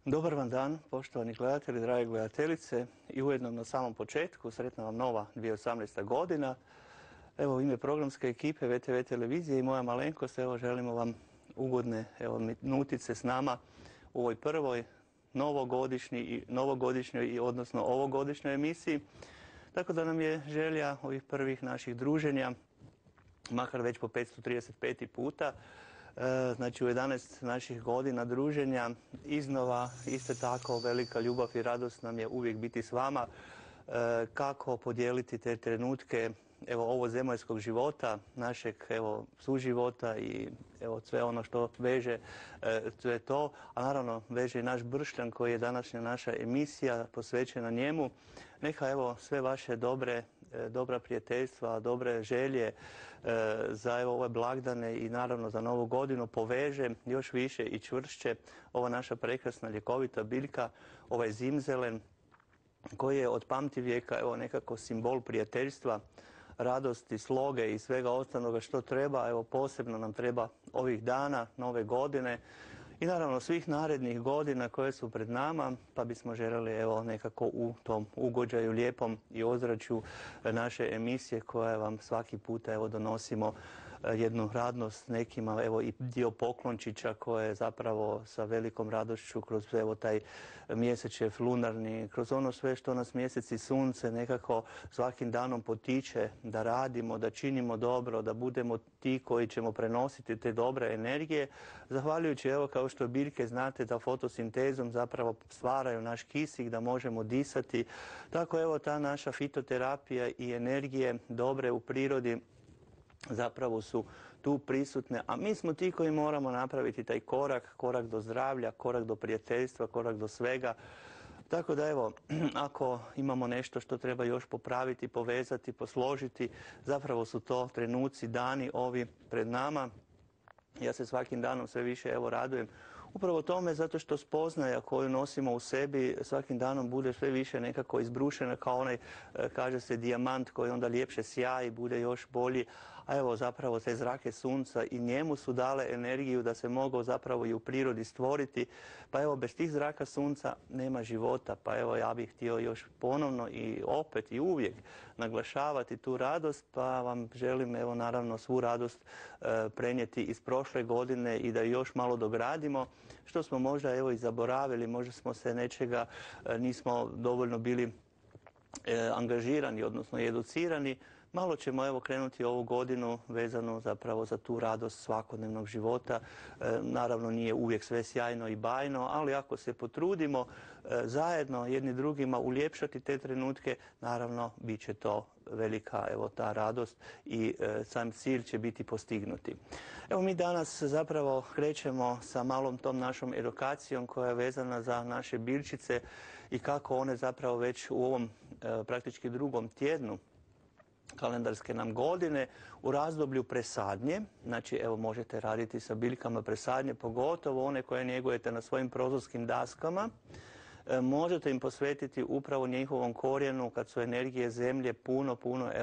Dobar vam dan, poštovani gledatelji, drage gledateljice i ujedno na samom početku, sretna vam nova 2018. godina. Evo u ime programske ekipe VTV televizije i moja malenkost, evo želimo vam ugodne minutice s nama u ovoj prvoj novogodišnjoj i odnosno ovogodišnjoj emisiji. Tako da nam je želja ovih prvih naših druženja, makar već po 535. puta, znači u 11 naših godina druženja, iznova isto tako velika ljubav i radost nam je uvijek biti s vama, kako podijeliti te trenutke ovo zemaljskog života, našeg suživota i sve ono što veže sve to, a naravno veže i naš Bršljan koji je današnja naša emisija posvećena njemu. Neka sve vaše dobra prijateljstva, dobre želje za ove blagdane i naravno za novu godinu poveže još više i čvršće ova naša prekrasna ljekovita biljka, ovaj zimzelen koji je od pamtivijeka nekako simbol prijateljstva, radosti, sloge i svega ostaloga što treba. Posebno nam treba ovih dana, nove godine i naravno svih narednih godina koje su pred nama, pa bismo željeli nekako u tom ugođaju lijepom i ozračju naše emisije koje vam svaki puta donosimo jednu radnost nekima, i dio poklončića koje zapravo sa velikom radošću kroz taj mjesečev lunarni, kroz ono sve što nas mjesec i sunce nekako svakim danom potiče da radimo, da činimo dobro, da budemo ti koji ćemo prenositi te dobre energije, zahvaljujući kao što biljke znate da fotosintezom zapravo stvaraju naš kisik da možemo disati. Tako ta naša fitoterapija i energije dobre u prirodi zapravo su tu prisutne, a mi smo ti koji moramo napraviti taj korak do zdravlja, korak do prijateljstva, korak do svega. Tako da ako imamo nešto što treba još popraviti, povezati, posložiti, zapravo su to trenuci, dani ovi pred nama. Ja se svakim danom sve više radujem upravo tome zato što spoznaja koju nosimo u sebi svakim danom bude sve više nekako izbrušena kao onaj, kaže se, dijamant koji onda ljepše sjaji, bude još bolji. A zapravo te zrake sunca i njemu su dale energiju da se mogao zapravo i u prirodi stvoriti. Pa bez tih zraka sunca nema života. Pa ja bih htio još ponovno i opet i uvijek naglašavati tu radost, pa vam želim naravno svu radost prenijeti iz prošle godine i da još malo dogradimo, što smo možda i zaboravili, možda smo se nečega, nismo dovoljno bili angažirani, odnosno educirani. Malo ćemo krenuti ovu godinu vezano zapravo za tu radost svakodnevnog života. Naravno nije uvijek sve sjajno i bajno, ali ako se potrudimo zajedno jedni drugima uljepšati te trenutke, naravno bit će to velika ta radost i sam cilj će biti postignuti. Mi danas zapravo krećemo sa malom tom našom edukacijom koja je vezana za naše biljčice i kako one zapravo već u ovom praktički drugom tjednu kalendarske nam godine u razdoblju presadnje, znači možete raditi sa biljkama presadnje, pogotovo one koje njegujete na svojim prozorskim daskama. Možete im posvetiti upravo njihovom korijenu kad su energije zemlje puno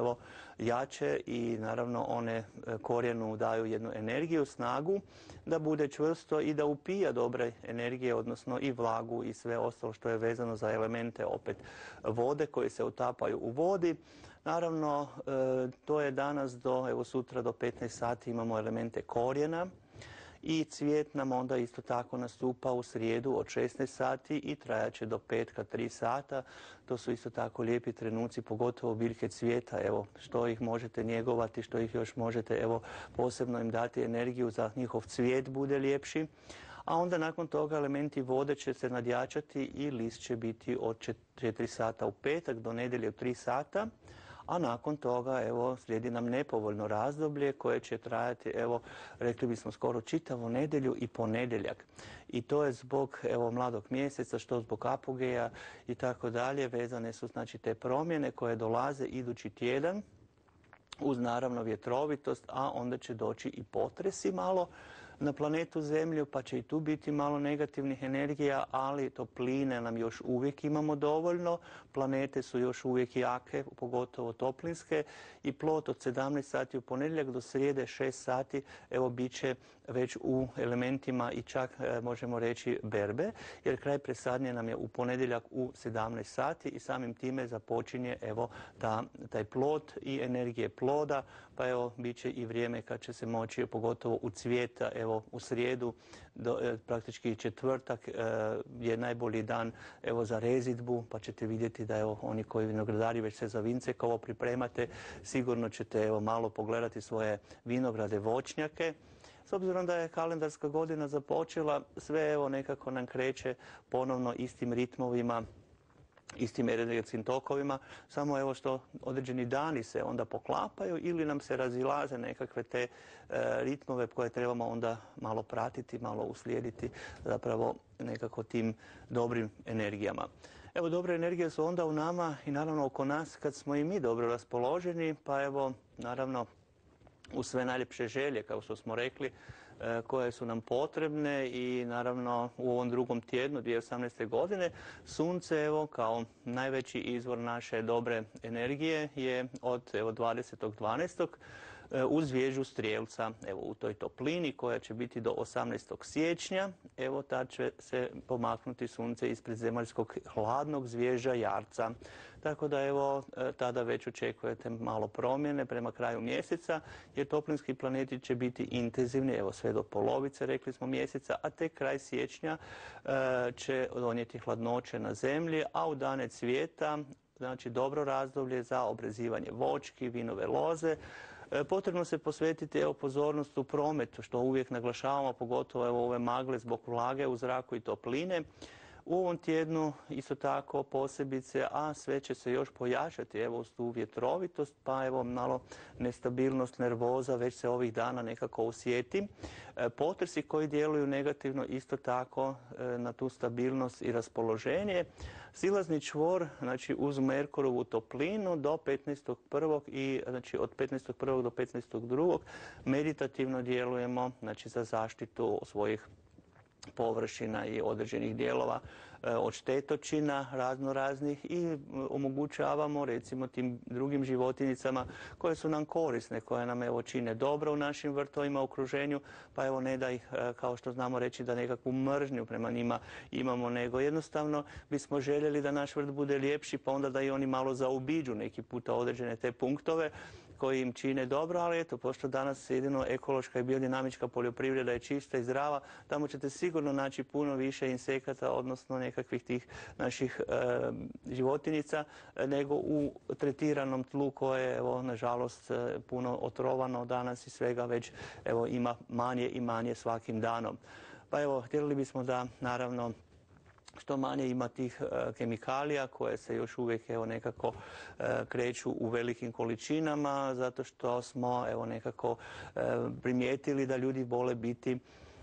jače i naravno one korijenu daju jednu energiju, snagu da bude čvrsto i da upija dobre energije, odnosno i vlagu i sve ostalo što je vezano za elemente opet vode koje se utapaju u vodi. Naravno, to je danas sutra do 15 sati imamo elemente korijena. I cvijet nam onda isto tako nastupa u srijedu od 16 sati i trajaće do petka 3 sata. To su isto tako lijepi trenuci, pogotovo biljke cvijeta. Što ih možete njegovati, što ih još možete posebno im dati energiju za njihov cvijet bude ljepši. A onda nakon toga elementi vode će se nadjačati i list će biti od 4 sata u petak do nedjelje u 3 sata. A nakon toga slijedi nam nepovoljno razdoblje koje će trajati, rekli bismo skoro čitavu nedjelju i ponedjeljak. I to je zbog mladog mjeseca, što zbog apogeja i tako dalje. Vezane su znači te promjene koje dolaze idući tjedan uz naravno vjetrovitost, a onda će doći i potresi malo na planetu Zemlju, pa će i tu biti malo negativnih energija, ali topline nam još uvijek imamo dovoljno, planete su još uvijek jake, pogotovo toplinske, i plot od 17 sati u ponedjeljak do srijede 6 sati, evo, bit će već u elementima i čak možemo reći berbe, jer kraj presadnje nam je u ponedjeljak u 17 sati i samim time započinje evo taj plod i energije ploda, pa evo bit će i vrijeme kad će se moći, pogotovo u cvijeta, evo u srijedu, praktički četvrtak je najbolji dan evo za rezidbu, pa ćete vidjeti da evo oni koji vinogradari već se za vincekovo pripremate, sigurno ćete evo malo pogledati svoje vinograde, voćnjake. S obzirom da je kalendarska godina započela, sve evo nekako nam kreće ponovno istim ritmovima, istim energetskim tokovima, samo evo što određeni dani se onda poklapaju ili nam se razilaze nekakve te ritmove koje trebamo onda malo pratiti, malo uslijediti zapravo nekako tim dobrim energijama. Evo, dobre energije su onda u nama i naravno oko nas kad smo i mi dobro raspoloženi, pa evo naravno uz sve najljepše želje, kao što smo rekli, koje su nam potrebne i naravno u ovom drugom tjednu 2018. godine sunce evo kao najveći izvor naše dobre energije je od evo 20.12. uz vježu Strijelca, evo u toj toplini koja će biti do 18. siječnja, evo tad će se pomaknuti sunce ispred zemaljskog hladnog zvježa Jarca. Tako da evo tada već očekujete malo promjene prema kraju mjeseca, jer toplinski planeti će biti intenzivni, evo sve do polovice, rekli smo, mjeseca, a tek kraj siječnja će donijeti hladnoće na zemlji, a u dane cvijeta, znači dobro razdoblje za obrezivanje voćki, vinove loze. Potrebno se posvetiti evo pozornost u prometu, što uvijek naglašavamo, pogotovo evo ove magle zbog vlage u zraku i topline. U ovom tjednu isto tako posebice, a sve će se još pojačati evo uz tu vjetrovitost, pa evo malo nestabilnost, nervoza već se ovih dana nekako osjeti. Potresi koji djeluju negativno isto tako na tu stabilnost i raspoloženje. Silazni čvor, znači uz Merkurovu toplinu do 15.1. i znači od 15.1. do 15.2. meditativno djelujemo, znači za zaštitu svojih površina i određenih dijelova od štetočina raznoraznih i omogućavamo recimo tim drugim životinicama koje su nam korisne, koje nam evo čine dobro u našim vrtovima, okruženju, pa evo ne da ih, kao što znamo reći, da nekakvu mržnju prema njima imamo, nego jednostavno bismo željeli da naš vrt bude ljepši, pa onda da i oni malo zaobiđu neki puta određene te punktove koji im čine dobro, ali eto, pošto danas jedino ekološka i biodinamička poljoprivreda je čista i zdrava, tamo ćete sigurno naći puno više insekata, odnosno nekakvih tih naših životinjica, nego u tretiranom tlu koje, evo, nažalost, puno otrovano danas i svega već, evo, ima manje i manje svakim danom. Pa evo, htjeli bismo da, naravno, što manje ima tih kemikalija koje se još uvijek evo nekako kreću u velikim količinama, zato što smo evo nekako primijetili da ljudi vole biti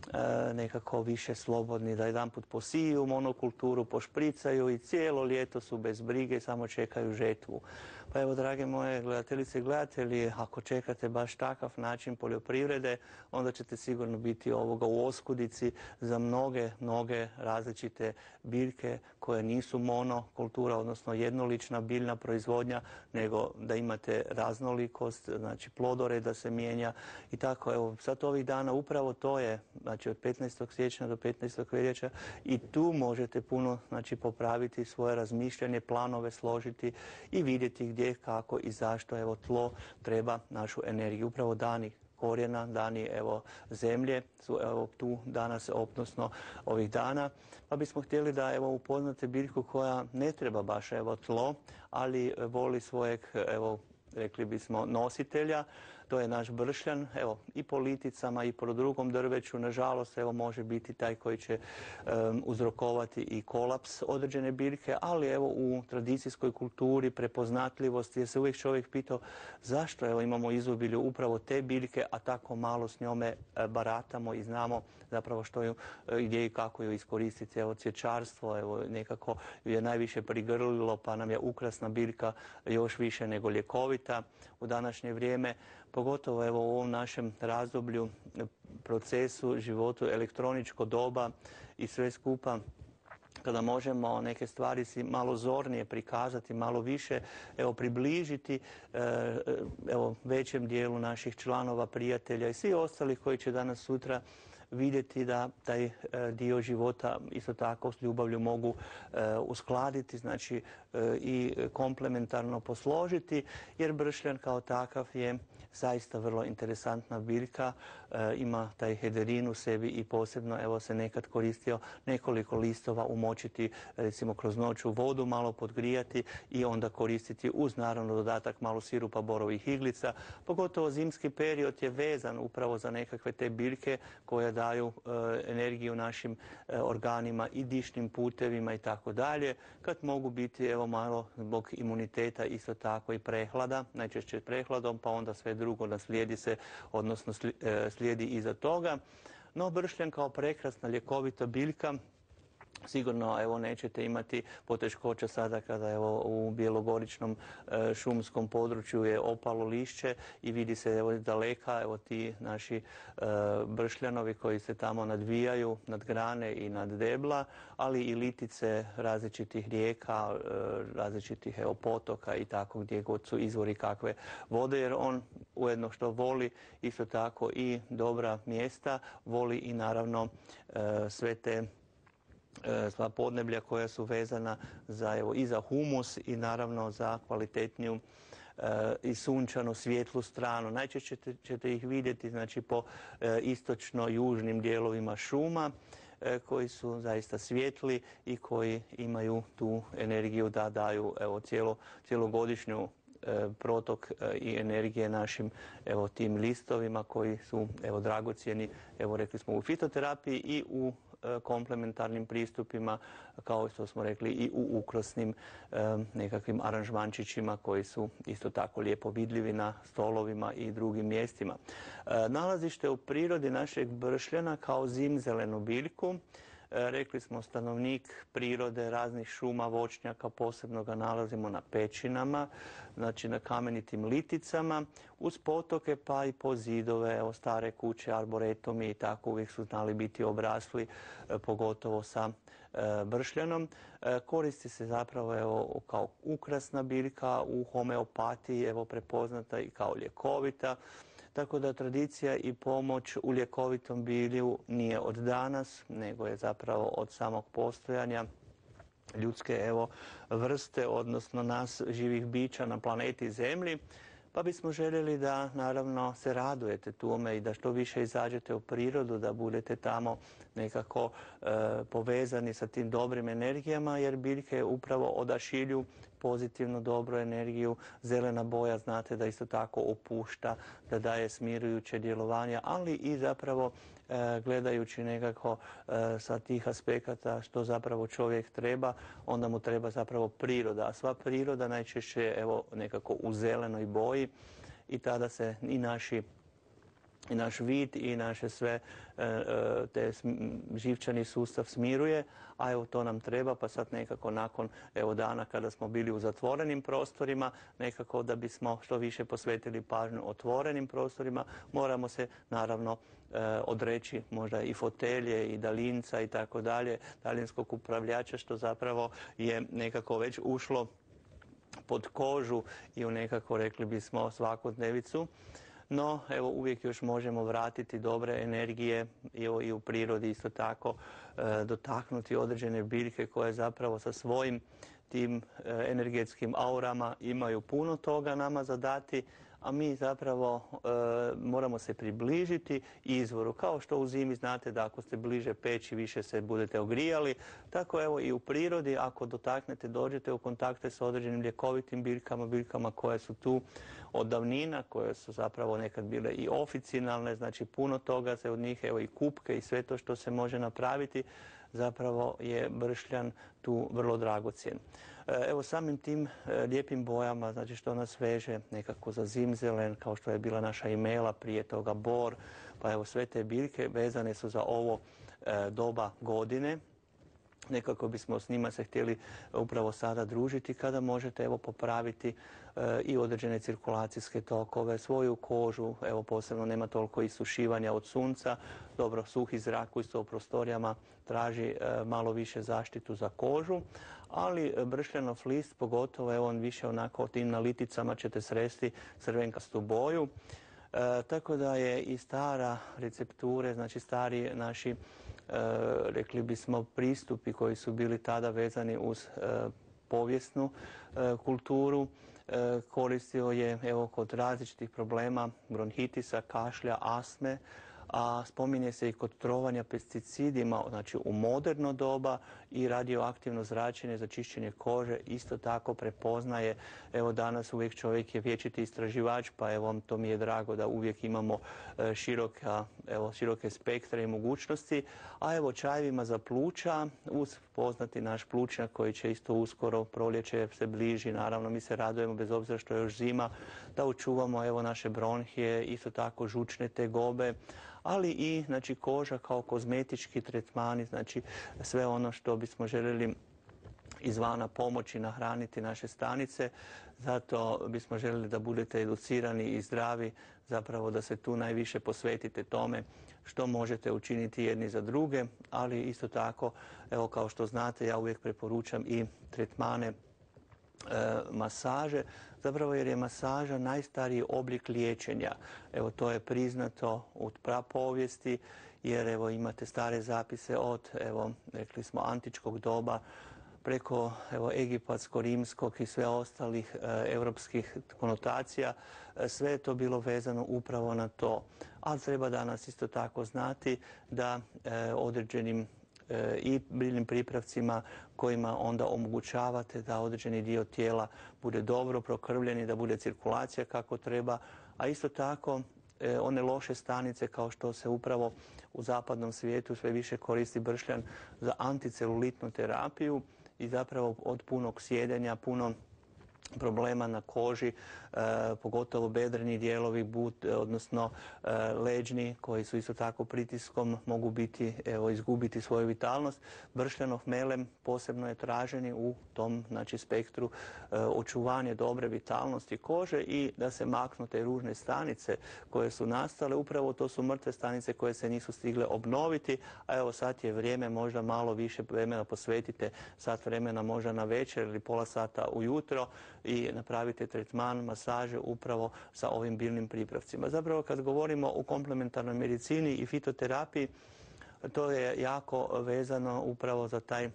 nekako više slobodni, da jedanput posiju monokulturu, pošpricaju i cijelo ljeto su bez brige, samo čekaju žetvu. Pa evo, drage moje gledateljice i gledatelji, ako čekate baš takav način poljoprivrede, onda ćete sigurno biti u oskudici za mnoge različite biljke koje nisu monokultura, odnosno jednolična biljna proizvodnja, nego da imate raznolikost, znači plodore da se mijenja i tako. Evo, sad ovih dana upravo to je, znači od 15. siječnja do 15. veljače i tu možete puno, znači, popraviti svoje razmišljanje, planove složiti i vidjeti gdje, kako i zašto evo tlo treba našu energiju. Upravo dani korijena, dani evo zemlje su evo tu danas, odnosno ovih dana. Pa bismo htjeli da evo upoznate biljku koja ne treba baš evo tlo, ali voli svojeg, evo rekli bismo, nositelja. To je naš bršljan, evo, i po liticama i po drugom drveću, nažalost, evo, može biti taj koji će uzrokovati i kolaps određene biljke, ali evo u tradicijskoj kulturi, prepoznatljivosti, jer se uvijek čovjek pitao zašto evo imamo izobilju upravo te biljke, a tako malo s njome baratamo i znamo zapravo što ju, gdje i kako ju iskoristiti. Evo, cvjećarstvo, evo, nekako ju je najviše prigrlilo, pa nam je ukrasna biljka još više nego ljekovita u današnje vrijeme. pogotovo evo u ovom našem razdoblju, procesu, životu, elektroničko doba i sve skupa, kada možemo neke stvari si malo zornije prikazati, malo više približiti većem dijelu naših članova, prijatelja i svi ostali koji će danas sutra vidjeti da taj dio života isto tako s ljubavlju mogu uskladiti, znači i komplementarno posložiti, jer bršljan kao takav je zaista vrlo interesantna biljka, ima taj hederin u sebi i posebno se nekad koristio nekoliko listova umočiti recimo kroz noć u vodu, malo podgrijati i onda koristiti uz naravno dodatak malo sirupa borovih iglica. Pogotovo zimski period je vezan upravo za nekakve te biljke koje daju energiju našim organima i dišnim putevima i tako dalje, kad mogu biti malo zbog imuniteta isto tako i prehlada, najčešće prehladom, pa onda sve drugo naslijedi se, odnosno slijedi iza toga. No bršljan kao prekrasna ljekovita biljka, sigurno nećete imati poteškoća sada kada u bjelogoričnom šumskom području je opalo lišće i vidi se daleka ti naši bršljanovi koji se tamo nadvijaju nad grane i nad debla, ali i litice različitih rijeka, različitih potoka i tako gdje god su izvori kakve vode, jer on ujedno što voli isto tako i dobra mjesta, voli i naravno sve te sva podneblja koja su vezana i za humus i naravno za kvalitetniju i sunčanu svijetlu stranu. Najčešće ćete ih vidjeti znači po istočno-južnim dijelovima šuma koji su zaista svijetli i koji imaju tu energiju da daju cijelogodišnju protok i energije našim tim listovima koji su dragocjeni, rekli smo u fitoterapiji i u komplementarnim pristupima, kao što smo rekli i u ukrasnim nekakvim aranžmančićima koji su isto tako lijepo vidljivi na stolovima i drugim mjestima. Nalazište u prirodi našeg bršljana kao zimzelenu biljku, rekli smo stanovnik prirode raznih šuma, voćnjaka, posebno ga nalazimo na pećinama, znači na kamenitim liticama, uz potoke pa i po zidove, stare kuće, arboretomi i tako uvijek su znali biti obrasli, pogotovo sa bršljanom. Koristi se zapravo kao ukrasna biljka, u homeopatiji prepoznata i kao ljekovita. Tako da tradicija i pomoć u ljekovitom bilju nije od danas, nego je zapravo od samog postojanja ljudske vrste, odnosno nas živih bića na planeti Zemlji. Pa bismo željeli da naravno se radujete tome i da što više izađete u prirodu, da budete tamo nekako povezani sa tim dobrim energijama, jer biljke upravo odašilju pozitivnu dobru energiju. Zelena boja znate da isto tako opušta, da daje smirujuće djelovanje, ali i zapravo gledajući nekako sa tih aspekata što zapravo čovjek treba, onda mu treba zapravo priroda. A sva priroda najčešće je nekako u zelenoj boji i tada se i naš vid i naše sve te živčani sustav smiruje, a to nam treba, pa sad nekako nakon dana kada smo bili u zatvorenim prostorima, nekako da bismo što više posvetili pažnju otvorenim prostorima, moramo se naravno odreći možda i fotelje i daljinca i tako dalje, daljinskog upravljača, što zapravo je nekako već ušlo pod kožu i u nekako, rekli bismo, svakodnevicu. No, uvijek još možemo vratiti dobre energije i u prirodi isto tako dotaknuti određene biljke koje zapravo sa svojim tim energetskim aurama imaju puno toga nama zadati, a mi zapravo moramo se približiti izvoru. Kao što u zimi znate da ako ste bliže peći više se budete ogrijali, tako i u prirodi ako dotaknete, dođete u kontakte s određenim ljekovitim biljkama koje su tu od davnina, koje su zapravo nekad bile i oficinalne, znači puno toga se od njih, i kupke i sve to što se može napraviti, zapravo je bršljan tu vrlo dragocjen. Samim tim lijepim bojama, znači što nas veže nekako za zimzelen, kao što je bila naša imela, prije toga bor, pa sve te biljke vezane su za ovo doba godine. nekako bismo s njima se htjeli upravo sada družiti kada možete evo popraviti i određene cirkulacijske tokove, svoju kožu, evo posebno nema toliko isušivanja od sunca, dobro suhi zrak isto u prostorijama traži malo više zaštitu za kožu, ali bršljanov list pogotovo evo on više onako tim na liticama ćete sresti crvenkastu boju. Tako da je i stara recepture, znači stari naši rekli bismo pristupi koji su bili tada vezani uz povijesnu kulturu, koristio je evo kod različitih problema bronhitisa, kašlja, astme, a spominje se i kod trovanja pesticidima, znači u moderno doba i radioaktivno zračenje za čišćenje kože isto tako prepoznaje. Evo danas uvijek čovjek je vječiti istraživač, pa evo to mi je drago da uvijek imamo široke spektre i mogućnosti. A evo čajevima za pluća, uz poznati naš plućnjak koji će isto uskoro, proljeće se bliži, naravno mi se radujemo bez obzira što je još zima, da očuvamo evo naše bronhije, isto tako žučne tegobe, ali i znači koža kao kozmetički tretmani, znači sve ono što bismo željeli izvana pomoći nahraniti naše stanice. Zato bismo željeli da budete educirani i zdravi, zapravo da se tu najviše posvetite tome što možete učiniti jedni za druge, ali isto tako, evo kao što znate, ja uvijek preporučam i tretmane masaže, zapravo jer je masaža najstariji oblik liječenja. Evo to je priznato u prapovijesti, jer evo imate stare zapise od, evo rekli smo, antičkog doba preko evo egipatsko-rimskog i sve ostalih europskih konotacija. Sve je to bilo vezano upravo na to. Ali treba danas isto tako znati da određenim i biljnim pripravcima kojima onda omogućavate da određeni dio tijela bude dobro prokrvljen i da bude cirkulacija kako treba, a isto tako one loše stanice kao što se upravo u zapadnom svijetu sve više koristi bršljan za anticelulitnu terapiju i zapravo od punog sjedenja, puno problema na koži, pogotovo bedreni dijelovi, odnosno leđni koji su isto tako pritiskom mogu biti, evo, izgubiti svoju vitalnost. Bršljanov melem posebno je traženi u tom znači, spektru očuvanje dobre vitalnosti kože i da se maknu te ružne stanice koje su nastale. Upravo to su mrtve stanice koje se nisu stigle obnoviti, a evo sad je vrijeme možda malo više vremena posvetite, sat vremena možda na večer ili pola sata ujutro i napravite tretman masaže upravo sa ovim biljnim pripravcima. Zapravo kad govorimo o komplementarnoj medicini i fitoterapiji, to je jako vezano upravo za taj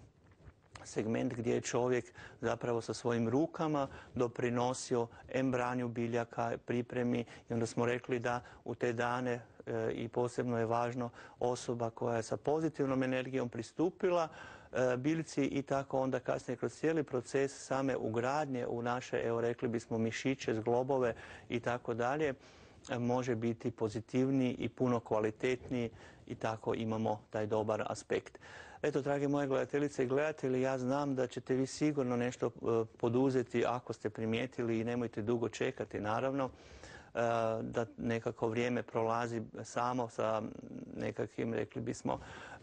segment gdje je čovjek zapravo sa svojim rukama doprinosio branju biljaka, pripremi i onda smo rekli da u te dane i posebno je važno osoba koja je sa pozitivnom energijom pristupila biljci i tako onda kasnije kroz cijeli proces same ugradnje u naše, evo rekli bismo, mišiće, zglobove i tako dalje, može biti pozitivniji i puno kvalitetniji i tako imamo taj dobar aspekt. Eto, drage moje gledateljice i gledatelji, ja znam da ćete vi sigurno nešto poduzeti ako ste primijetili i nemojte dugo čekati, naravno, da nekako vrijeme prolazi samo sa nekakvim, rekli bismo,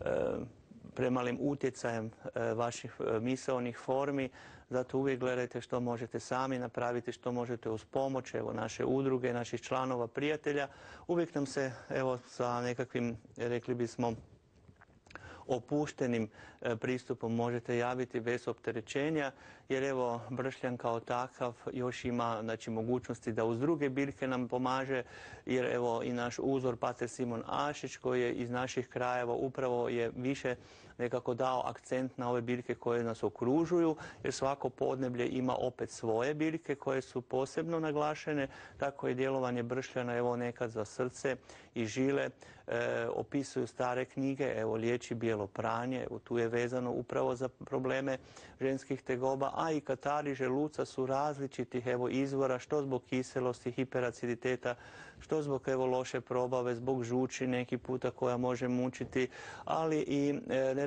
premalim utjecajem vaših misaonih formi. Zato uvijek gledajte što možete sami napraviti, što možete uz pomoć evo, naše udruge, naših članova, prijatelja. Uvijek nam se evo, sa nekakvim, rekli bismo, opuštenim pristupom možete javiti bez opterećenja, jer evo bršljan kao takav još ima znači, mogućnosti da uz druge biljke nam pomaže, jer evo i naš uzor pater Simon Ašić koji je iz naših krajeva upravo je više nekako dao akcent na ove biljke koje nas okružuju, jer svako podneblje ima opet svoje biljke koje su posebno naglašene, tako je djelovanje bršljana evo nekad za srce i žile, opisuju stare knjige, evo liječi bijelo pranje, evo tu je vezano upravo za probleme ženskih tegoba, a i katari želuca su različitih evo izvora, što zbog kiselosti, hiperaciditeta, što zbog evo loše probave, zbog žuči neki puta koja može mučiti, ali i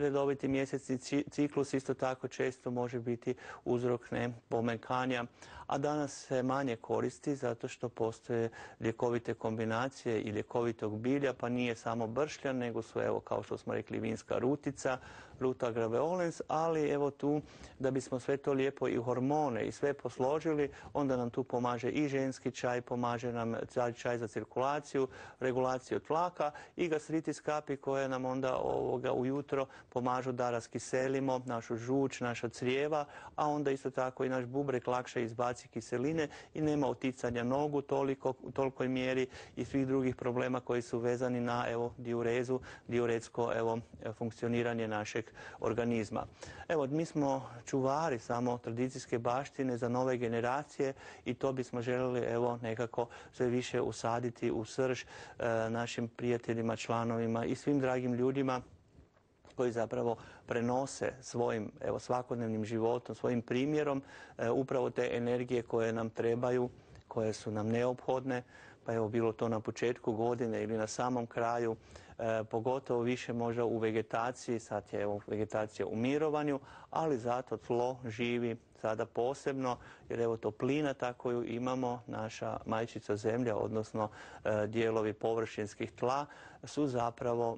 neredoviti mjesečni ciklus isto tako često može biti uzrok pomanjkanja, a danas se manje koristi zato što postoje ljekovite kombinacije i ljekovitog bilja, pa nije samo bršljan, nego su, evo, kao što smo rekli, vinska rutica, ruta graveolens, ali evo tu da bismo sve to lijepo i hormone i sve posložili, onda nam tu pomaže i ženski čaj, pomaže nam čaj za cirkulaciju, regulaciju tlaka i gastritis kapi koje nam onda ujutro pomažu da raskiselimo našu žuč, naša crijeva, a onda isto tako i naš bubreg lakše izbaci kiseline i nema uticanja nogu u tolikoj mjeri i svih drugih problema koji su vezani na diurezu, diuretsko funkcioniranje našeg organizma. Evo, mi smo čuvari samo tradicijske baštine za nove generacije i to bismo željeli nekako sve više usaditi u srž našim prijateljima, članovima i svim dragim ljudima koji zapravo prenose svojim svakodnevnim životom, svojim primjerom upravo te energije koje nam trebaju, koje su nam neophodne, pa evo bilo to na početku godine ili na samom kraju, pogotovo više možda u vegetaciji, sad je vegetacija u mirovanju, ali zato tlo živi sada posebno, jer evo toplina ta koju imamo, naša majčica zemlja, odnosno dijelovi površinskih tla, su zapravo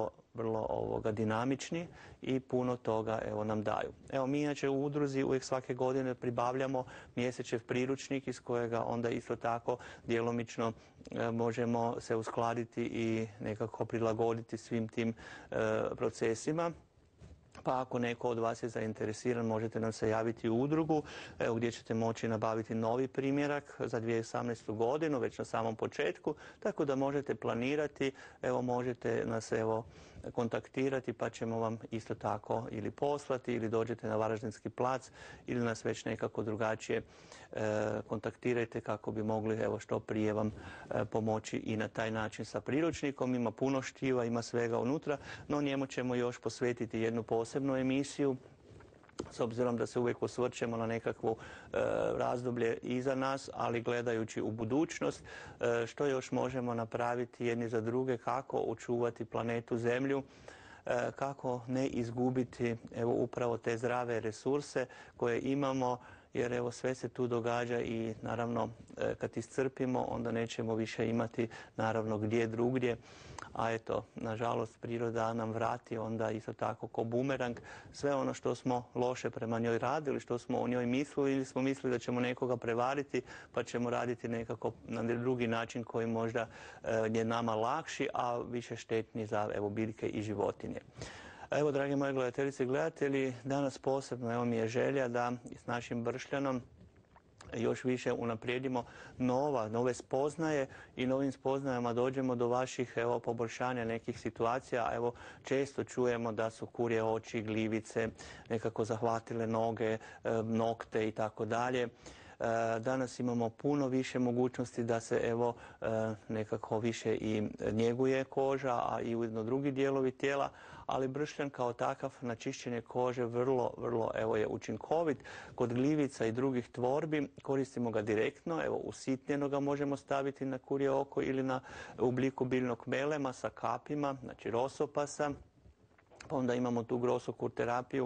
vrlo dinamični i puno toga nam daju. Evo, mi inače u udruzi uvijek svake godine pribavljamo mjesečev priručnik iz kojega onda isto tako djelomično možemo se uskladiti i nekako prilagoditi svim tim procesima. Pa ako neko od vas je zainteresiran, možete nam se javiti u udrugu gdje ćete moći nabaviti novi primjerak za 2018. godinu, već na samom početku, tako da možete planirati, možete nas kontaktirati pa ćemo vam isto tako ili poslati ili dođete na Varaždinski plac ili nas već nekako drugačije kontaktirajte kako bi mogli što prije vam pomoći i na taj način sa priručnikom. Ima puno štiva, ima svega unutra, no njemu ćemo još posvetiti jednu posebnu emisiju s obzirom da se uvijek osvrćemo na nekakvo razdoblje iza nas, ali gledajući u budućnost, što još možemo napraviti jedni za druge, kako očuvati planetu Zemlju, kako ne izgubiti upravo te zdrave resurse koje imamo, jer sve se tu događa i naravno kad iscrpimo onda nećemo više imati naravno gdje drugdje, a nažalost priroda nam vrati onda isto tako ko bumerang sve ono što smo loše prema njoj radili, što smo o njoj mislili ili smo mislili da ćemo nekoga prevariti pa ćemo raditi nekako na drugi način koji možda je nama lakši, a više štetni za biljke i životinje. Evo, dragi moji gledateljice i gledatelji, danas posebno mi je želja da s našim bršljanom još više unaprijedimo nove spoznaje i novim spoznajama dođemo do vaših poboljšanja nekih situacija. Često čujemo da su kurje oči, gljivice nekako zahvatile noge, nokte i tako dalje. Danas imamo puno više mogućnosti da se nekako više i njeguje koža, a i ujedno drugi dijelovi tijela, ali bršljan kao takav na čišćenje kože vrlo je učinkovit. Kod gljivica i drugih tvorbi koristimo ga direktno, usitnjeno ga možemo staviti na kurje oko ili na obliku biljnog melema sa kapima, znači rosopasa. Pa onda imamo tu grosokur terapiju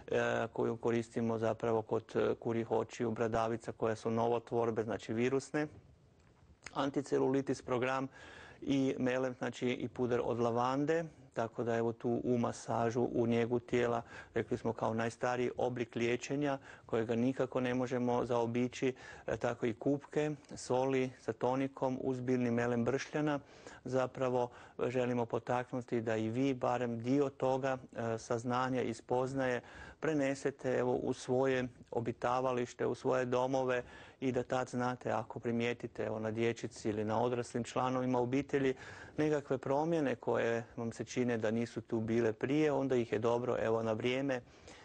koju koristimo zapravo kod kurjih očiju, bradavica koje su novotvorbe, znači virusne. Anticelulitis program i melem, znači i puder od lavande. Tako da tu u masažu, u njegu tijela, rekli smo kao najstariji oblik liječenja kojega nikako ne možemo zaobići, tako i kupke, soli sa tonikom uz biljni melem bršljana. Zapravo želimo potaknuti da i vi barem dio toga saznanja i spoznaje prenesete u svoje obitavalište, u svoje domove i da tad znate ako primijetite na dječici ili na odraslim članovima obitelji nekakve promjene koje vam se čine da nisu tu bile prije, onda ih je dobro na vrijeme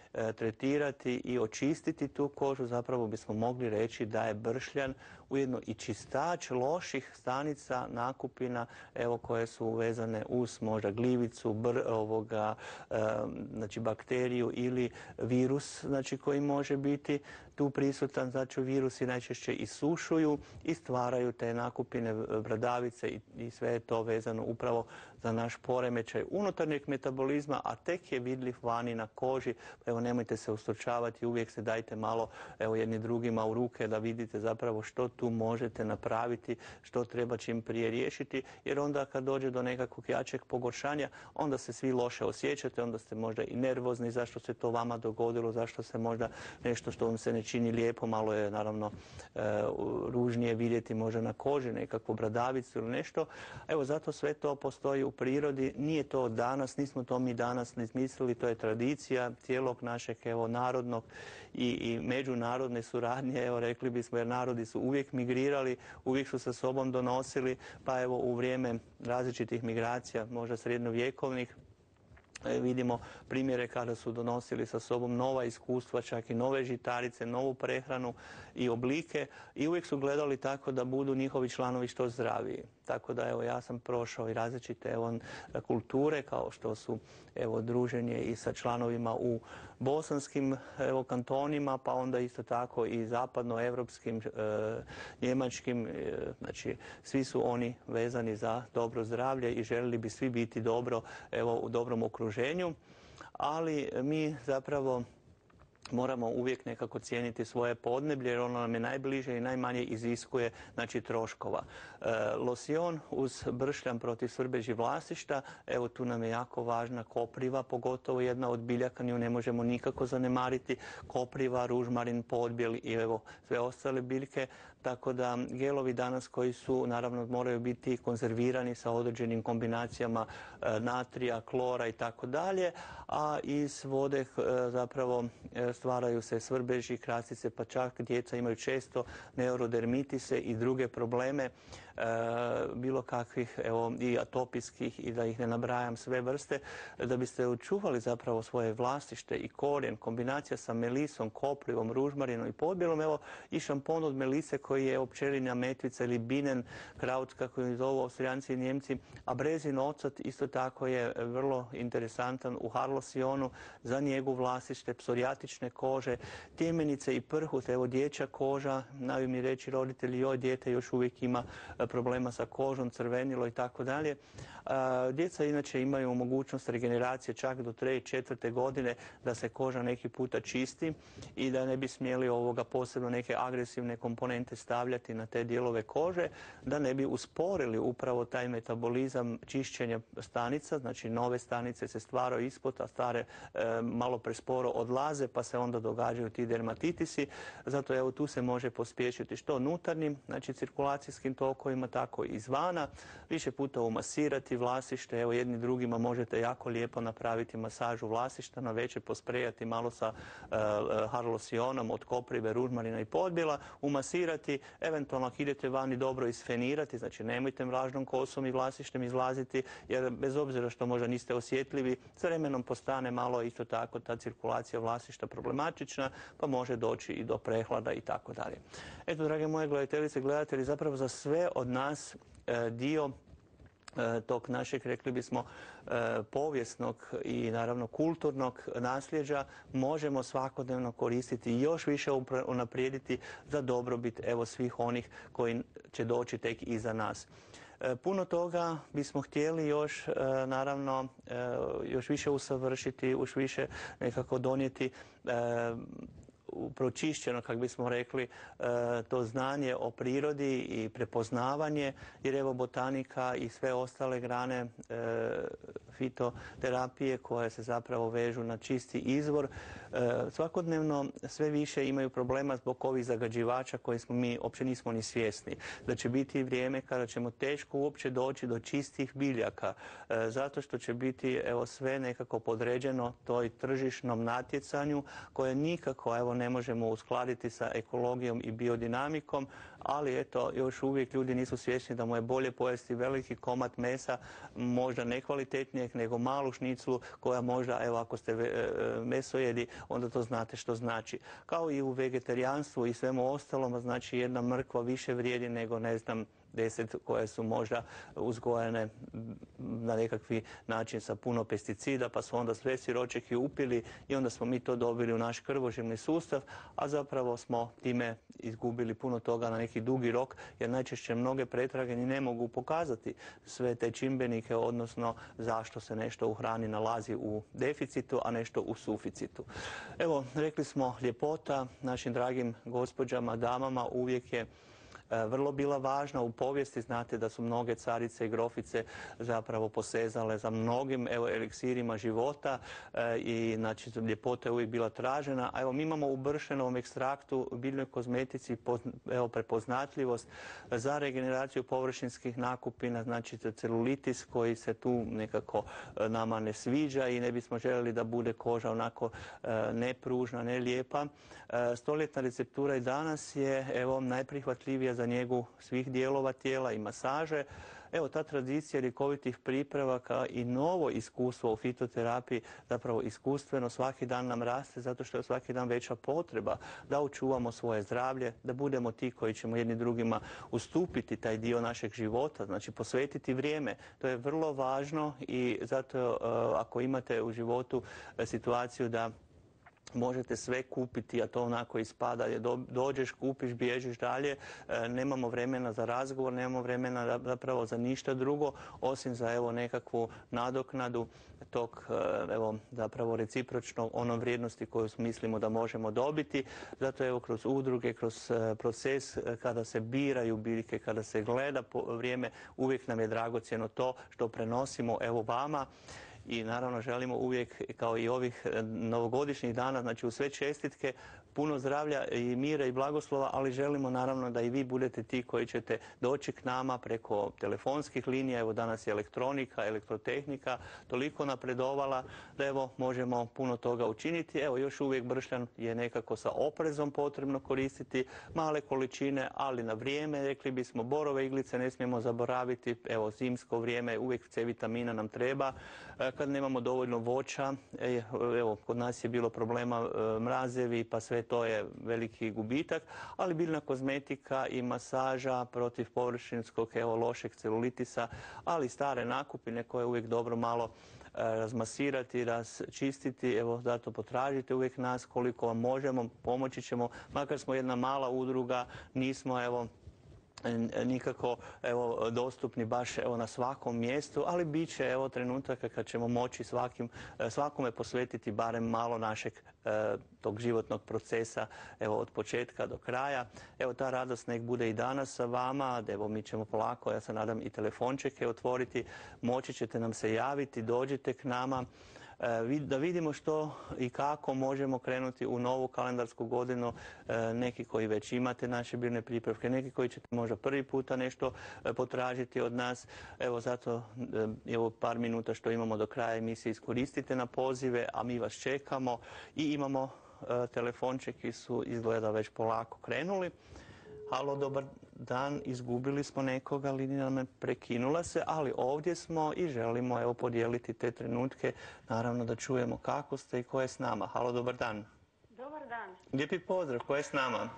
tretirati i očistiti tu kožu. Zapravo bismo mogli reći da je bršljan ujedno i čistač loših stanica, nakupina koje su vezane uz možda gljivicu, znači bakteriju ili virus koji može biti tu prisutan. Znači virusi najčešće isušuju i stvaraju te nakupine, bradavice i sve je to vezano upravo za naš poremećaj unutarnjeg metabolizma, a tek je vidljiv vani na koži. Evo, nemojte se ustručavati, uvijek se dajte malo jedni drugima u ruke da vidite zapravo što tu možete napraviti, što treba čim prije riješiti, jer onda kad dođe do nekakvog jačeg pogoršanja, onda se svi loše osjećate, onda ste možda i nervozni zašto se to vama dogodilo, zašto se možda nešto što vam se ne čini lijepo, malo je naravno ružnije vidjeti možda na koži nekakvu bradavicu ili nešto. Evo, zato sve to postoji u prirodi, nije to od danas, nismo to mi danas izmislili, to je tradicija cijelog našeg narodnog i međunarodne suradnje, rekli bismo, jer narodi su uvijek migrirali, uvijek su sa sobom donosili, pa evo u vrijeme različitih migracija, možda srednjovjekovnih, vidimo primjere kada su donosili sa sobom nova iskustva, čak i nove žitarice, novu prehranu i oblike i uvijek su gledali tako da budu njihovi članovi što zdraviji. Tako da ja sam prošao i različite kulture kao što su druženje i sa članovima u bosanskim kantonima, pa onda isto tako i zapadnoevropskim, njemačkim, znači svi su oni vezani za dobro zdravlje i željeli bi svi biti dobro u dobrom okruženju, ali mi zapravo moramo uvijek nekako cijeniti svoje podneblje jer ono nam je najbliže i najmanje iziskuje troškova. Losion uz bršljam protiv svrbežih vlasišta, tu nam je jako važna kopriva, pogotovo jedna od biljaka, nju ne možemo nikako zanemariti, kopriva, ružmarin, podbjel i sve ostale biljke, tako da gelovi danas koji su, naravno, moraju biti konzervirani sa određenim kombinacijama natrija, klora i tako dalje, a iz vode zapravo stvaraju se svrbeži, krasice, pa čak djeca imaju često neurodermitise i druge probleme bilo kakvih i atopijskih i da ih ne nabrajam sve vrste. Da biste očuvali zapravo svoje vlastište i korijen, kombinacija sa melisom, koprivom, ružmarinom i podbjelom, i šampon od melise koji je pčelinja metvica ili Bienenkraut, kako je zovu Austrijanci i Njemci, a brezin ocat isto tako je vrlo interesantan u Harlosionu za njegu vlastište, psorijatične kože, tjemenice i prhut, dječja koža, znaju mi reći roditelji, joj, dijete još uvijek ima problema sa kožom, crvenilo i tako dalje. Djeca inače imaju mogućnost regeneracije čak do 3. 4. godine da se koža neki puta čisti i da ne bi smjeli posebno neke agresivne komponente stavljati na te dijelove kože, da ne bi usporili upravo taj metabolizam čišćenja stanica, znači nove stanice se stvaraju ispod, a stare malo presporo odlaze pa se onda događaju ti dermatitisi. Zato tu se može pospješiti što unutarnjim, znači cirkulacijskim tokovima, tako i izvana, više puta umasirati vlasište, jedni drugima možete jako lijepo napraviti masažu vlasišta, na večer posprejati malo sa Harlosionom od koprive, ružmarina i podbjela, umasirati, eventualno ako idete vani dobro isfenirati, znači nemojte vlažnom kosom i vlasištem izlaziti, jer bez obzira što možda niste osjetljivi, s vremenom postane malo isto tako ta cirkulacija vlasišta problematična, pa može doći i do prehlada i tako dalje. Eto, drage moje gledateljice, gledatelji, zapravo za sve od nas dio tog našeg, rekli bismo, povijesnog i naravno kulturnog nasljeđa možemo svakodnevno koristiti i još više unaprijediti za dobrobit svih onih koji će doći tek iza nas. Puno toga bismo htjeli još, naravno, još više usavršiti, još više nekako donijeti pročišćeno, kako bismo rekli, to znanje o prirodi i prepoznavanje, jer botanika i sve ostale grane fitoterapije koje se zapravo vežu na čisti izvor, svakodnevno sve više imaju problema zbog ovih zagađivača koje mi uopće nismo ni svjesni. Da će biti vrijeme kada ćemo teško uopće doći do čistih biljaka, zato što će biti sve nekako podređeno toj tržišnom natjecanju koje nikako ne možemo uskladiti sa ekologijom i biodinamikom, ali još uvijek ljudi nisu svjesni da mu je bolje pojesti veliki komad mesa, možda nekvalitetnijeg nego malu šniclu koja možda, ako ste mesojedi, onda to znate što znači. Kao i u vegetarijanstvu i svemu ostalom, znači jedna mrkva više vrijedi nego, ne znam, 10 koje su možda uzgojene na nekakvi način sa puno pesticida, pa su onda sve siročeki upili i onda smo mi to dobili u naš krvožilni sustav, a zapravo smo time izgubili puno toga na neki dugi rok, jer najčešće mnoge pretrage ni ne mogu pokazati sve te čimbenike, odnosno zašto se nešto u hrani nalazi u deficitu, a nešto u suficitu. Evo, rekli smo, ljepota našim dragim gospođama, damama uvijek je vrlo bila važna. U povijesti znate da su mnoge carice i grofice zapravo posezale za mnogim eliksirima života i znači ljepota je uvijek bila tražena. A evo, mi imamo u bršenovom ekstraktu, biljnoj kozmetici, prepoznatljivost za regeneraciju površinskih nakupina, znači celulitis koji se tu nekako nama ne sviđa i ne bismo željeli da bude koža onako nepružna, ne lijepa. Stoljetna receptura i danas je najprihvatljivija za njegu svih dijelova tijela i masaže. Evo, ta tradicija ljekovitih pripravaka i novo iskustvo u fitoterapiji zapravo iskustveno svaki dan nam raste, zato što je svaki dan veća potreba da očuvamo svoje zdravlje, da budemo ti koji ćemo jedni drugima ustupiti taj dio našeg života, znači posvetiti vrijeme. To je vrlo važno i zato ako imate u životu situaciju da možete sve kupiti, a to onako ispada, dođeš, kupiš, bježiš dalje, nemamo vremena za razgovor, nemamo vremena zapravo za ništa drugo, osim za nekakvu nadoknadu tog zapravo recipročno onom vrijednosti koju mislimo da možemo dobiti. Zato kroz udruge, kroz proces kada se biraju biljke, kada se gleda vrijeme, uvijek nam je dragocjeno to što prenosimo vama. I naravno želimo uvijek, kao i ovih novogodišnjih dana, znači u sve čestitke, puno zdravlja i mira i blagoslova, ali želimo naravno da i vi budete ti koji ćete doći k nama preko telefonskih linija. Evo, danas je elektronika, elektrotehnika toliko napredovala da možemo puno toga učiniti. Evo, još uvijek bršljan je nekako sa oprezom potrebno koristiti, male količine, ali na vrijeme, rekli bismo, borove iglice ne smijemo zaboraviti. Evo, zimsko vrijeme, uvijek C vitamina nam treba. Kad nemamo dovoljno voća, evo, kod nas je bilo problema mrazevi, pa sve to je veliki gubitak, ali biljna kozmetika i masaža protiv površinskog lošeg celulitisa, ali stare nakupine koje je uvijek dobro malo razmasirati, razčistiti. Evo, zato potražite uvijek nas koliko vam možemo, pomoći ćemo, makar smo jedna mala udruga, nismo nikako dostupni baš na svakom mjestu, ali bit će trenutaka kad ćemo moći svakome posvetiti barem malo našeg tog životnog procesa od početka do kraja. Evo, ta radost nek bude i danas sa vama. Evo, mi ćemo polako, ja se nadam, i telefončeke otvoriti, moći ćete nam se javiti, dođite k nama da vidimo što i kako možemo krenuti u novu kalendarsku godinu. Neki koji već imate naše biljne pripravke, neki koji ćete možda prvi puta nešto potražiti od nas. Evo, zato par minuta što imamo do kraja emisije iskoristite na pozive, a mi vas čekamo i imamo telefončeki su izgleda već polako krenuli. Halo, dobar dan, izgubili smo nekoga, linija nam prekinula se, ali ovdje smo i želimo podijeliti te trenutke, naravno da čujemo kako ste i ko je s nama. Halo, dobar dan. Dobar dan. Lijepi pozdrav, ko je s nama?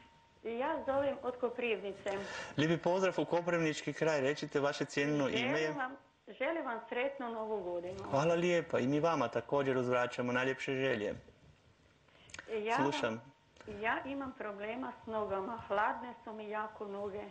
Ja zovem od Koprivnice. Lijepi pozdrav u Koprivnički kraj, recite vaše cijenjeno ime. Želim vam sretnu novu godinu. Hvala lijepa i mi vama također uzvraćamo najljepše želje. Slušam. Ja imam problema s nogama, hladne su mi jako noge.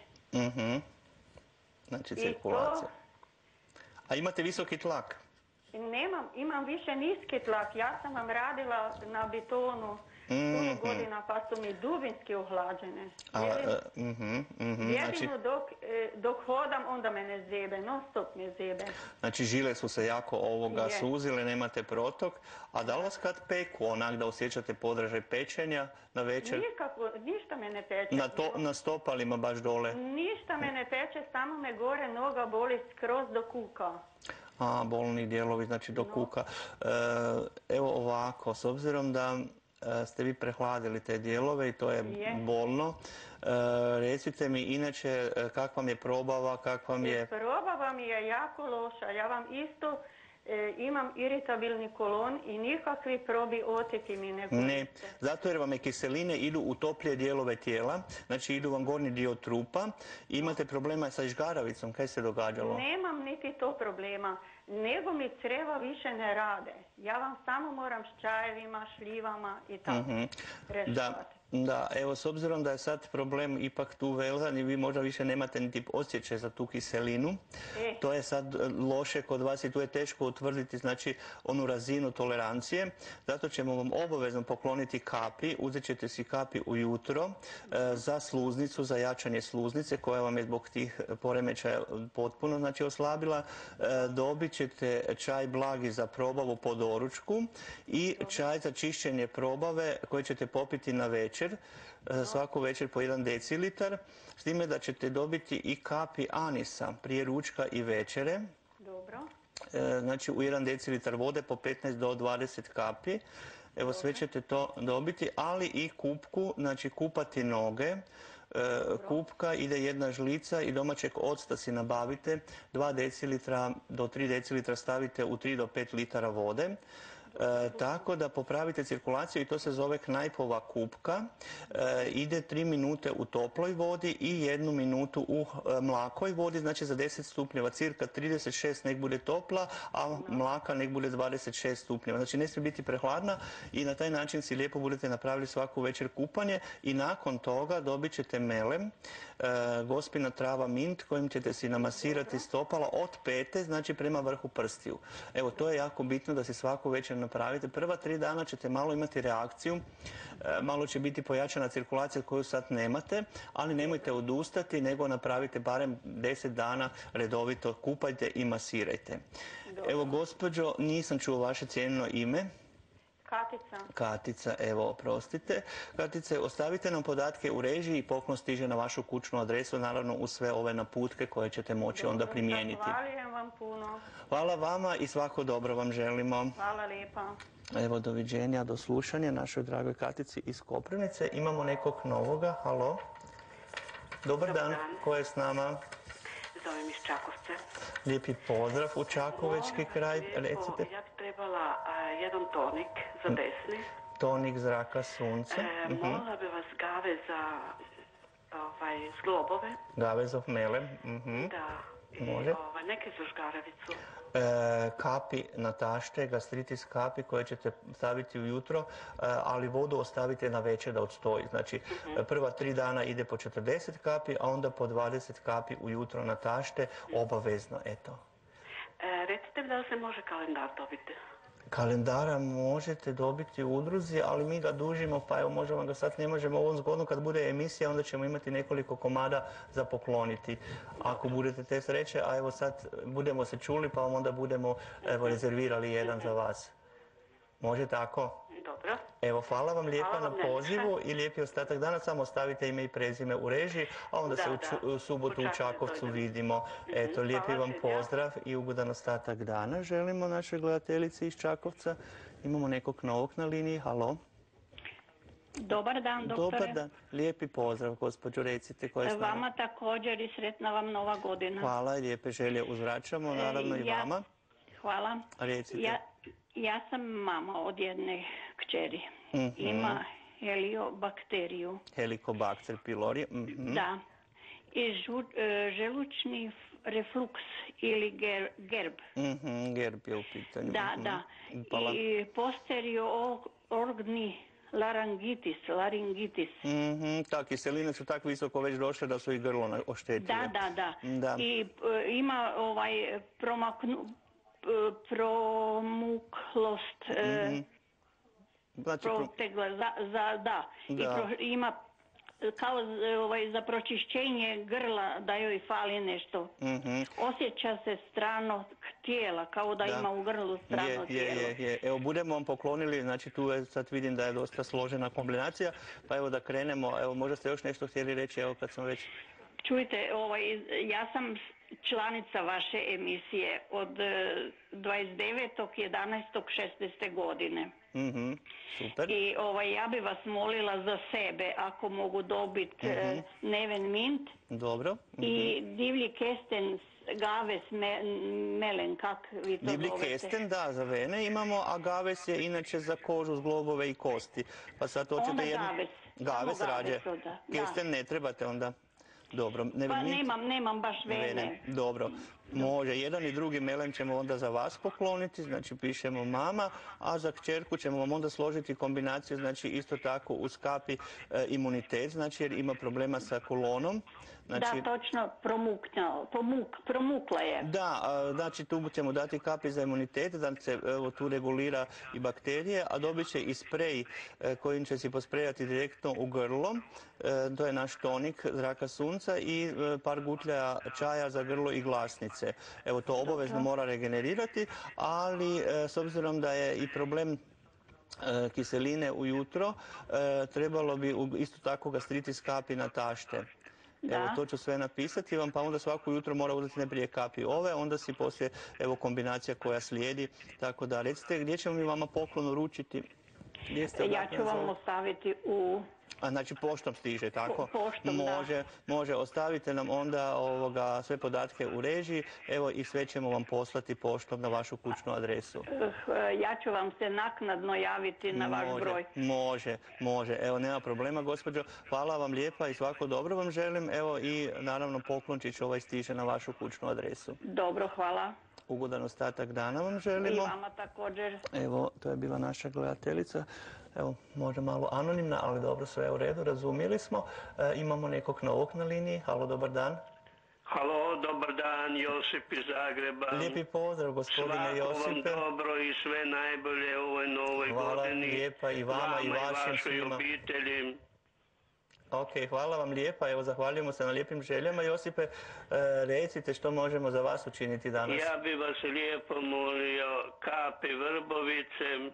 Znači cirkulacija. A imate visoki tlak? Imam više niski tlak. Ja sam vam radila na betonu puno godina, pa su mi dubinski ohlađene. Jedino dok hodam, onda me ne zebe, non stop me zebe. Znači žile su se jako suzile, nemate protok. A da li vas kad peku, onak da osjećate podražaj pečenja na večer? Nikako, ništa me ne peče. Na stopalima baš dole? Ništa me ne peče, samo me gore noga boli skroz do kuka. Bolni dijelovi, znači do kuka. Evo ovako, s obzirom da ste vi prehladili te dijelove i to je bolno. Recite mi inače kakva vam je probava, Probava mi je jako loša. Ja vam isto imam iritabilni kolon i nikakvi probiotiki mi ne Ne, koriste. zato jer vam je kiseline idu u toplije dijelove tijela, znači idu vam gornji dio trupa. Imate problema sa žgaravicom, kaj se događalo? Nemam niti to problema, nego mi creva više ne rade. Ja vam samo moram s čajevima, šljivama i tako rješavati. Da, evo, s obzirom da je sad problem ipak tu vezan i vi možda više nemate niti osjećaj za tu kiselinu, to je sad loše kod vas i tu je teško utvrditi, znači, onu razinu tolerancije. Zato ćemo vam obavezno pokloniti kapi, uzet ćete si kapi ujutro za sluznicu, za jačanje sluznice koja vam je zbog tih poremećaja potpuno, znači, oslabila. Dobit ćete čaj blagi za probavu po doručku i čaj za čišćenje probave koji ćete popiti na večer. Svaku večer po 1 decilitar, s time da ćete dobiti i kapi anisa prije ručka i večere. Dobro. Znači u 1 decilitar vode po 15 do 20 kapi. Evo, sve ćete to dobiti, ali i kupku, znači kupati noge. Kupka ide 1 žlica i domaćeg octa si nabavite, 2 decilitra do 3 decilitra stavite u 3 do 5 litara vode. Tako da popravite cirkulaciju i to se zove knajpova kupka. Ide 3 minute u toploj vodi i 1 minutu u mlakoj vodi, znači za 10 stupnjeva, cirka 36 nek bude topla, a mlaka nek bude 26 stupnjeva. Znači ne smije biti prehladna i na taj način si lijepo budete napravili svaku večer kupanje i nakon toga dobit ćete melem, gospina trava mint kojim ćete si namasirati stopala od pete, znači prema vrhu prstiju. Evo, to je jako bitno da si svaku večer napravite. Prva 3 dana ćete malo imati reakciju, malo će biti pojačana cirkulacija koju sad nemate, ali nemojte odustati, nego napravite barem 10 dana redovito, kupajte i masirajte. Evo, gospođo, nisam čuo vaše cijenjeno ime. Katica. Katica, evo, oprostite. Katice, ostavite nam podatke u režiji i poklon stiže na vašu kućnu adresu, naravno uz sve ove naputke koje ćete moći onda primijeniti. Zahvaljujem vam puno. Hvala vama i svako dobro vam želimo. Hvala lijepa. Evo, doviđenja, do slušanja našoj dragoj Katici iz Koprivnice. Imamo nekog novoga, halo. Dobar dan, ko je s nama? Zovem iz Čakovca. Lijepi pozdrav u Čakovečki kraj, recite. Ja bi trebala jedan tonik za desni. Tonik zraka sunce. Molila bi vas gave za zglobove. Gavezov melem. Da. Može. Neke za žgaravicu. Kapi na tašte, gastritis kapi koje ćete staviti ujutro, ali vodu ostavite na večer da odstoji. Znači, prva 3 dana ide po 40 kapi, a onda po 20 kapi ujutro na tašte, obavezno, eto. Recite mi da li se može kalendar dobiti? Kalendara možete dobiti u udruzi, ali mi ga dužimo, pa evo možda vam ga sad ne možemo ovom zgodno. Kad bude emisija, onda ćemo imati nekoliko komada za pokloniti. Ako budete te sreće, a evo sad budemo se čuli, pa vam onda budemo rezervirali jedan za vas. Može tako? Dobro. Evo, hvala vam lijepa na pozivu i lijepi ostatak dana. Samo ostavite ime i prezime u režiji, a onda se u subotu u Čakovcu vidimo. Eto, lijepi vam pozdrav i ugodan ostatak dana želimo našoj gledateljici iz Čakovca. Imamo nekog novog na liniji, halo. Dobar dan, doktore. Dobar dan, lijepi pozdrav, gospođo, recite ko je s nama. Vama također i sretna vam nova godina. Hvala i lijepe želje uzvraćamo, naravno i vama. Hvala. Recite. Ja sam mama od jedne kćeri. Ima heliobakteriju. Helicobacter pylori. Da. I želučni refluks ili GERB. GERB je u pitanju. Da. I posteriorni laringitis. Ta, kiseline su tako visoko već došle da su i grlo oštetile. Da. I ima promuklost, ima kao za pročišćenje grla da joj fali nešto. Osjeća se stranog tijela, kao da ima u grlu strano tijelo. Evo, budemo vam poklonili, znači tu je, sad vidim da je dosta složena kombinacija, pa evo da krenemo. Evo, možda ste još nešto htjeli reći, evo kad sam već... Čujte, ja sam članica vaše emisije od 29.11.16. godine. Super. I ja bi vas molila za sebe, ako mogu dobiti Neven Mint. Dobro. I divlji kesten Gaves melen, kak vi to Divlji zovete? kesten, da, za vene imamo, a gaves je inače za kožu, zglobove i kosti. Pa sad hoćete Onda jednu... gaves. Gaves Samo rađe. gaves onda, da. Kesten ne trebate onda. Dobro. Pa nemam baš vene. Dobro. Može, jedan i drugi melem ćemo onda za vas pokloniti, znači pišemo mama, a za kćerku ćemo vam onda složiti kombinaciju, znači isto tako uz kapi imunitet, znači jer ima problema sa kolonom. Znači, Da, točno, promukla je. Da, znači tu ćemo dati kapi za imunitet, da se tu regulira i bakterije, a dobit će i sprej kojim će si posprejati direktno u grlo. To je naš tonik zraka sunca i par gutlja čaja za grlo i glasnice. Evo, to obavezno mora regenerirati, ali s obzirom da je i problem kiseline ujutro, trebalo bi isto tako gastriti s kapi na tašte. Evo, to ću sve napisati vam, pa onda svako jutro mora uzeti najprije kapi ove, onda si poslije, evo, kombinacija koja slijedi. Tako da, recite, gdje ćemo mi vama poklon uručiti? Ja ću vam ostaviti u... A znači poštom stiže, tako? Poštom, može, da. Može, ostavite nam onda sve podatke u režiji, evo i sve ćemo vam poslati poštom na vašu kućnu adresu. Ja ću vam se naknadno javiti na vaš broj. Može, evo nema problema gospođo, hvala vam lijepa i svako dobro vam želim, evo i naravno poklončić stiže na vašu kućnu adresu. Dobro, hvala. Ugodan ostatak dana vam želimo. I vama također. Evo, to je bila naša gledateljica. Evo, možda malo anonimna, ali dobro, sve u redu, razumjeli smo. Imamo nekog novog na liniji. Halo, dobar dan. Halo, dobar dan, Josip iz Zagreba. Lijepi pozdrav, gospodine Josipe. Svako vam dobro i sve najbolje u ovoj novoj godini. Hvala lijepa i vama i vašim svima. Obitelji. Ok, hvala vam lijepa. Evo, zahvaljujemo se na lijepim željama. Josipe, recite što možemo za vas učiniti danas. Ja bi vas lijepo molio kapi vrbovice,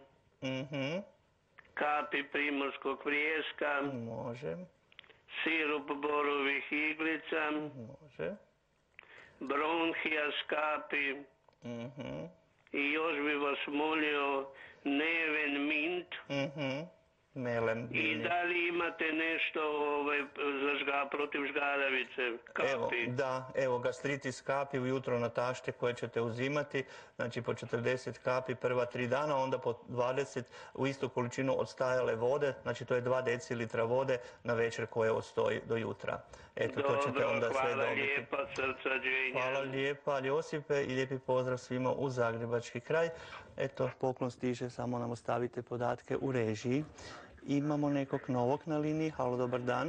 kapi primorskog vrijeska, može, sirup borovih iglica, može, bronhija s kapi i još bi vas molio Neven Mint. Melem. I da li imate nešto protiv žgaravice, kapi? Evo gastritis kapi ujutro na tašte koje ćete uzimati, znači po 40 kapi prva 3 dana, onda po 20 u istu količinu odstajale vode, znači to je 2 decilitra vode na večer koje odstoji do jutra. Eto, to ćete onda sve dobiti. Hvala lijepa, srca dženja. Hvala lijepa, Josipe, i lijepi pozdrav svima u zagrebački kraj. Eto, poklon stiže, samo nam ostavite podatke u režiji. Imamo nekog novog na liniji. Halo, dobar dan.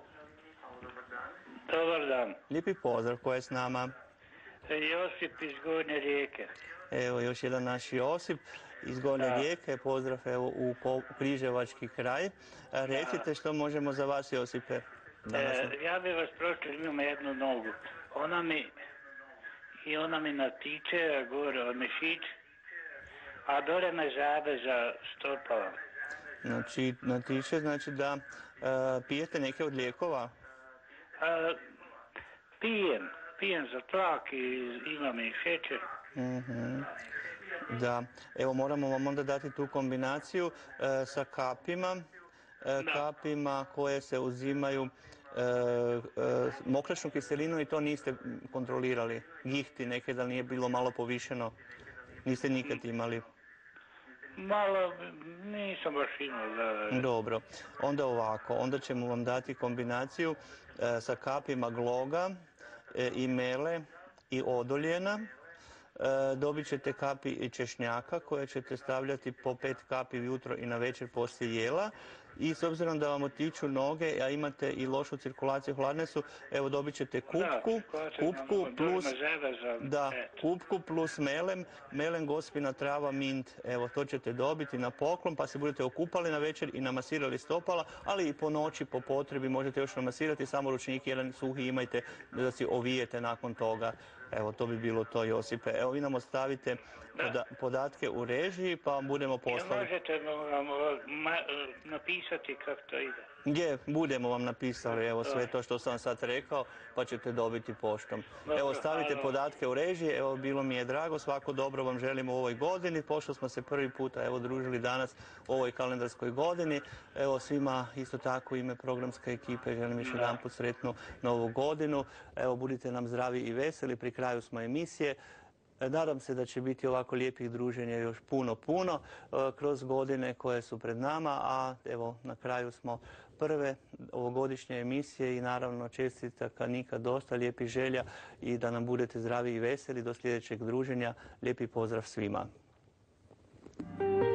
Dobar dan. Lijepi pozdrav, ko je s nama? Josip iz Gornje Rijeke. Evo, još jedan naš Josip iz Gornje Rijeke. Pozdrav evo u Križevački kraj. Recite što možemo za vas, Josipe. Ja bih vas prošli, imam jednu nogu. Ona mi natiče, gore od mišić, a dole me žabe za stopala. Znači, natiče, znači da pijete neke od lijekova? Pijem za tlak i imam i šećer. Da, evo moramo vam onda dati tu kombinaciju sa kapima koje se uzimaju mokračnu kiselinu i to niste kontrolirali. Gihti neke da nije bilo malo povišeno, niste nikad imali. Malo, nisam baš imao. Dobro, onda ovako, onda ćemo vam dati kombinaciju sa kapima gloga i mele i odoljena. Dobit ćete kapi i češnjaka koje ćete stavljati po 5 kapi ujutro i na večer poslije jela. I s obzirom da vam otiču noge, a imate i lošu cirkulaciju, hladne su, evo dobit ćete kupku plus melem, gospina, trava, mint. Evo, to ćete dobiti na poklon, pa se budete okupali na večer i namasirali stopala, ali i po noći, po potrebi možete još namasirati, samo ručnik jedan suhi imajte da si ovijete nakon toga. Evo, to bi bilo to, Josipe. Evo, vi nam ostavite podatke u režiji pa vam budemo poslali. Možete napisati kako to ide? Gdje budemo vam napisali, evo sve to što sam sad rekao, pa ćete dobiti poštom. Evo stavite podatke u režiji, evo bilo mi je drago, svako dobro vam želimo u ovoj godini, pošto smo se prvi puta evo družili danas u ovoj kalendarskoj godini. Evo svima isto tako u ime programske ekipe želim još jedanput sretnu novu godinu. Evo budite nam zdravi i veseli, pri kraju smo emisije. Nadam se da će biti ovako lijepih druženja još puno kroz godine koje su pred nama, a evo na kraju smo prve ovogodišnje emisije i naravno čestitaka nikad dosta, lijepih želja i da nam budete zdravi i veseli do sljedećeg druženja. Lijepi pozdrav svima.